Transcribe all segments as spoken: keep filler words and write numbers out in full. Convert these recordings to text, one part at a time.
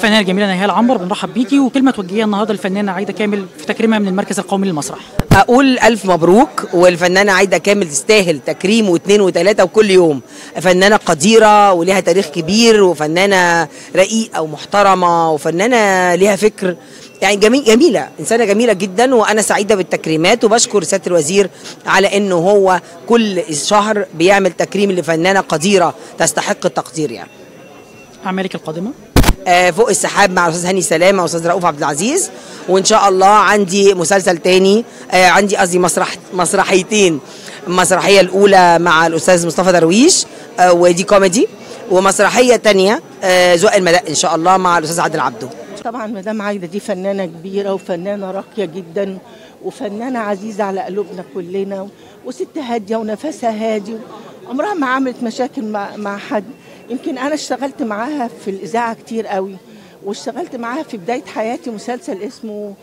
الفنانه الجميله نهال عنبر، بنرحب بيكي، وكلمه توجهيها النهارده للفنانه عايده كامل في تكريمها من المركز القومي للمسرح. اقول الف مبروك، والفنانه عايده كامل تستاهل تكريم واثنين وثلاثه وكل يوم. فنانه قديره ولها تاريخ كبير، وفنانه رقيقه ومحترمه، وفنانه لها فكر، يعني جميل جميله، انسانه جميله جدا. وانا سعيده بالتكريمات، وبشكر سياده الوزير على انه هو كل شهر بيعمل تكريم لفنانه قديره تستحق التقدير. يعني اعمالك القادمه؟ آه فوق السحاب مع الاستاذ هاني سلامه واستاذ رؤوف عبد العزيز، وان شاء الله عندي مسلسل تاني، آه عندي قصدي مسرح مسرحيتين. المسرحيه الاولى مع الاستاذ مصطفى درويش، آه ودي كوميدي، ومسرحيه تانيه آه ذوق المداء ان شاء الله مع الاستاذ عادل عبده. طبعا مدام عايده دي فنانه كبيره وفنانه راقيه جدا، وفنانه عزيزه على قلوبنا كلنا، وست هاديه ونفسها هادي، عمرها ما عملت مشاكل مع, مع حد. يمكن انا اشتغلت معاها في الاذاعه كتير قوي، واشتغلت معاها في بدايه حياتي مسلسل اسمه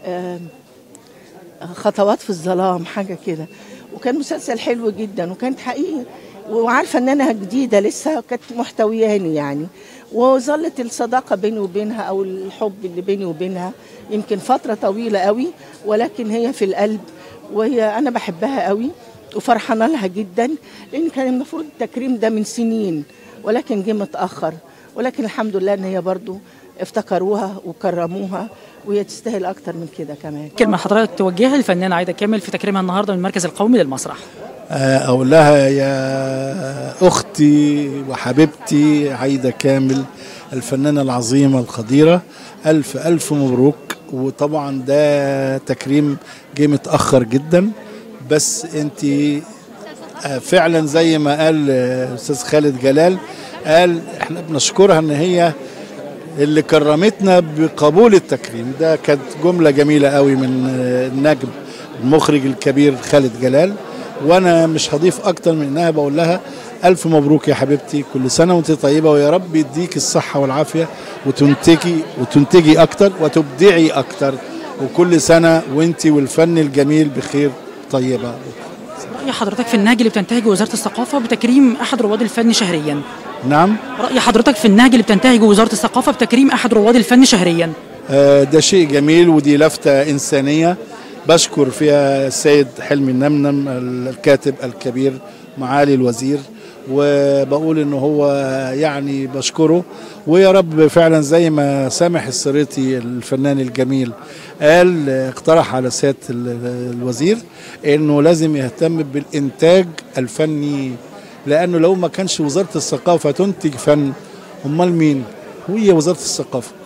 خطوات في الظلام حاجه كده، وكان مسلسل حلو جدا، وكانت حقيقي وعارفه ان انا جديده لسه، كانت محتوياني يعني. وظلت الصداقه بيني وبينها او الحب اللي بيني وبينها يمكن فتره طويله قوي، ولكن هي في القلب، وهي انا بحبها قوي وفرحانه لها جدا، لان كان المفروض التكريم ده من سنين، ولكن جه متاخر، ولكن الحمد لله ان هي برضو افتكروها وكرموها، وهي تستاهل اكتر من كده كمان. كلمه حضرتك توجهها للفنانه عايده كامل في تكريمها النهارده من المركز القومي للمسرح؟ اقول لها يا اختي وحبيبتي عايده كامل الفنانه العظيمه القديره، الف الف مبروك. وطبعا ده تكريم جه متاخر جدا، بس انت فعلا زي ما قال الاستاذ خالد جلال، قال احنا بنشكرها ان هي اللي كرمتنا بقبول التكريم ده. كانت جمله جميله قوي من النجم المخرج الكبير خالد جلال، وانا مش هضيف اكتر من انها بقول لها الف مبروك يا حبيبتي، كل سنه وانت طيبه، ويا رب يديك الصحه والعافيه وتنتجي وتنتجي اكتر وتبدعي اكتر، وكل سنه وانت والفن الجميل بخير طيبه. رأي حضرتك في النهج اللي بتنتهجه وزاره الثقافه بتكريم احد رواد الفن شهريا؟ نعم. رأي حضرتك في النهج اللي بتنتهجه وزاره الثقافه بتكريم احد رواد الفن شهريا؟ آه ده شيء جميل، ودي لفته انسانيه بشكر فيها السيد حلمي النمنم الكاتب الكبير معالي الوزير، وبقول انه هو يعني بشكره، ويا رب فعلا زي ما سامح السريتي الفنان الجميل قال اقترح على سيادة الوزير انه لازم يهتم بالانتاج الفني، لانه لو ما كانش وزارة الثقافة تنتج فن امال مين؟ هي وزارة الثقافة.